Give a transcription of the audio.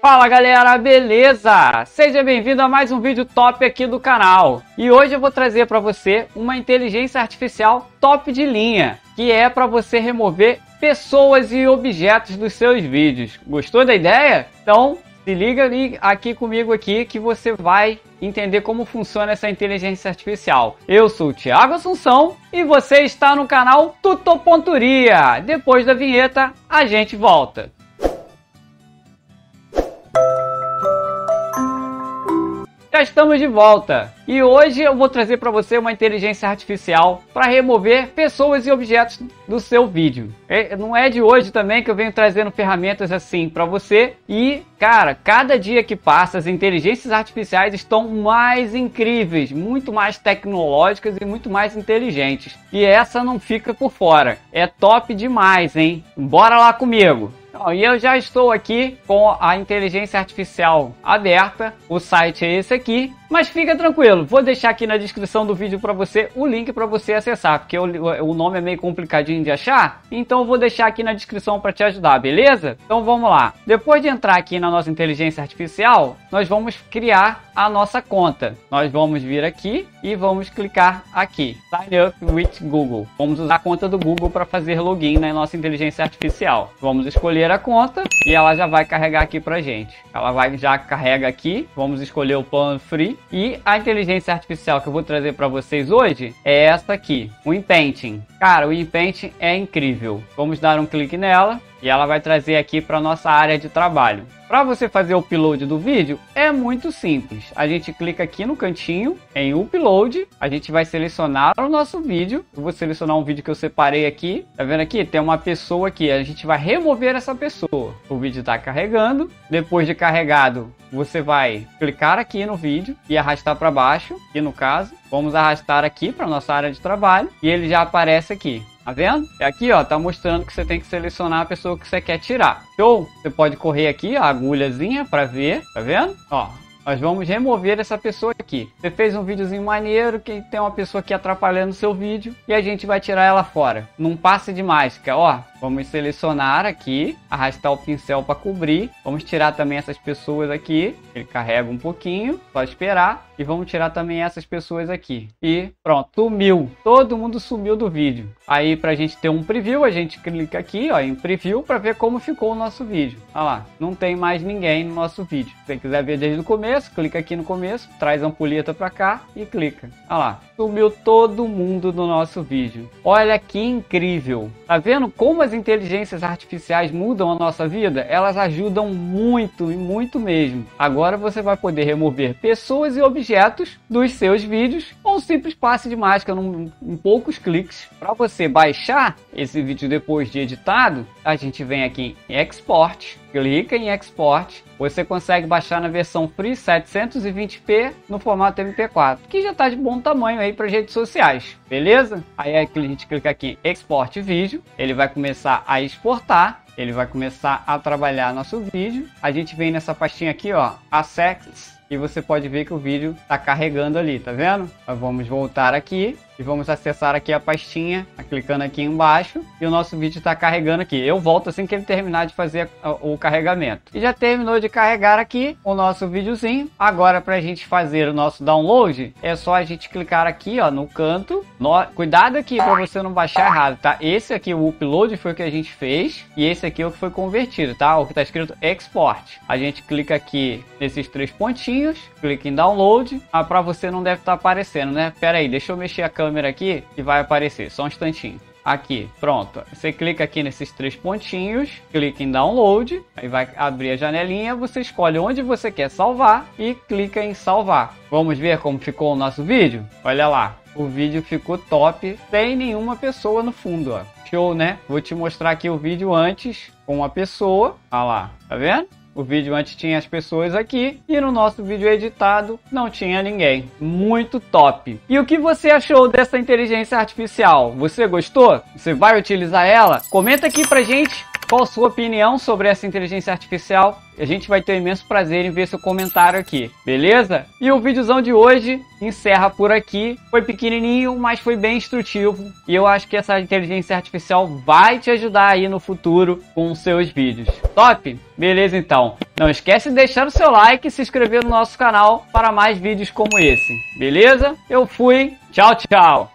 Fala galera, beleza? Seja bem-vindo a mais um vídeo top aqui do canal. E hoje eu vou trazer para você uma inteligência artificial top de linha, que é para você remover pessoas e objetos dos seus vídeos. Gostou da ideia? Então se liga aqui comigo aqui que você vai entender como funciona essa inteligência artificial. Eu sou o Thiago Assunção e você está no canal Tutoponturia. Depois da vinheta a gente volta. Já estamos de volta e hoje eu vou trazer para você uma inteligência artificial para remover pessoas e objetos do seu vídeo. Não é de hoje também que eu venho trazendo ferramentas assim para você e, cara, cada dia que passa as inteligências artificiais estão mais incríveis, muito mais tecnológicas e muito mais inteligentes. E essa não fica por fora, é top demais, hein? Bora lá comigo! E eu já estou aqui com a inteligência artificial aberta, o site é esse aqui, mas fica tranquilo, vou deixar aqui na descrição do vídeo para você o link para você acessar, porque o nome é meio complicadinho de achar, então eu vou deixar aqui na descrição para te ajudar, beleza? Então vamos lá. Depois de entrar aqui na nossa inteligência artificial, nós vamos criar a nossa conta. Nós vamos vir aqui e vamos clicar aqui, Sign Up with Google. Vamos usar a conta do Google para fazer login na nossa inteligência artificial. Vamos escolher a conta e ela já vai carregar aqui pra gente. Ela já carrega aqui, vamos escolher o plano free e a inteligência artificial que eu vou trazer para vocês hoje é essa aqui, o Inpainting. Cara, o Inpainting é incrível. Vamos dar um clique nela e ela vai trazer aqui para nossa área de trabalho. Para você fazer o upload do vídeo é muito simples. A gente clica aqui no cantinho em upload, a gente vai selecionar o nosso vídeo. Eu vou selecionar um vídeo que eu separei aqui. Tá vendo aqui? Tem uma pessoa aqui. A gente vai remover essa pessoa. O vídeo está carregando. Depois de carregado, você vai clicar aqui no vídeo e arrastar para baixo. Aqui no caso, vamos arrastar aqui para nossa área de trabalho e ele já aparece aqui. Tá vendo? É aqui, ó, tá mostrando que você tem que selecionar a pessoa que você quer tirar. Show? Você pode correr aqui, a agulhazinha para ver, tá vendo? Ó, nós vamos remover essa pessoa aqui. Você fez um videozinho maneiro que tem uma pessoa aqui atrapalhando o seu vídeo e a gente vai tirar ela fora. Num passe de mágica, ó. Vamos selecionar aqui, arrastar o pincel para cobrir. Vamos tirar também essas pessoas aqui. Ele carrega um pouquinho, só esperar. E vamos tirar também essas pessoas aqui. E pronto, sumiu. Todo mundo sumiu do vídeo. Aí pra gente ter um preview, a gente clica aqui, ó, em preview para ver como ficou o nosso vídeo. Olha lá, não tem mais ninguém no nosso vídeo. Se você quiser ver desde o começo, clica aqui no começo, traz a ampulheta para cá e clica. Olha lá, sumiu todo mundo do nosso vídeo. Olha que incrível. Tá vendo como as inteligências artificiais mudam a nossa vida? Elas ajudam muito e muito mesmo. Agora você vai poder remover pessoas e objetos dos seus vídeos com um simples passe de mágica em poucos cliques. Para você baixar esse vídeo depois de editado, a gente vem aqui em Export, clica em Export, você consegue baixar na versão Free 720p no formato MP4, que já está de bom tamanho aí para redes sociais, beleza? Aí a gente clica aqui em Export Vídeo, ele vai começar a exportar, ele vai começar a trabalhar nosso vídeo. A gente vem nessa pastinha aqui, ó, Assets, e você pode ver que o vídeo está carregando ali, tá vendo? Nós vamos voltar aqui e vamos acessar aqui a pastinha, clicando aqui embaixo, e o nosso vídeo está carregando aqui. Eu volto assim que ele terminar de fazer o carregamento. E já terminou de carregar aqui o nosso videozinho. Agora, para a gente fazer o nosso download, é só a gente clicar aqui, ó, no canto. Cuidado aqui para você não baixar errado, tá? Esse aqui, o upload, foi o que a gente fez, e esse aqui é o que foi convertido, tá? O que está escrito Export. A gente clica aqui nesses três pontinhos, clica em download. Para você não deve estar aparecendo, né? Pera aí, deixa eu mexer a câmera aqui e vai aparecer, só um instantinho. Aqui, pronto. Você clica aqui nesses três pontinhos, clica em download, aí vai abrir a janelinha, você escolhe onde você quer salvar e clica em salvar. Vamos ver como ficou o nosso vídeo? Olha lá, o vídeo ficou top, sem nenhuma pessoa no fundo, ó. Show, né? Vou te mostrar aqui o vídeo antes com uma pessoa. Olha lá, tá vendo? O vídeo antes tinha as pessoas aqui e no nosso vídeo editado não tinha ninguém. Muito top! E o que você achou dessa inteligência artificial? Você gostou? Você vai utilizar ela? Comenta aqui pra gente qual a sua opinião sobre essa inteligência artificial. A gente vai ter um imenso prazer em ver seu comentário aqui, beleza? E o videozão de hoje encerra por aqui. Foi pequenininho, mas foi bem instrutivo. E eu acho que essa inteligência artificial vai te ajudar aí no futuro com os seus vídeos. Top? Beleza então. Não esquece de deixar o seu like e se inscrever no nosso canal para mais vídeos como esse. Beleza? Eu fui. Tchau, tchau.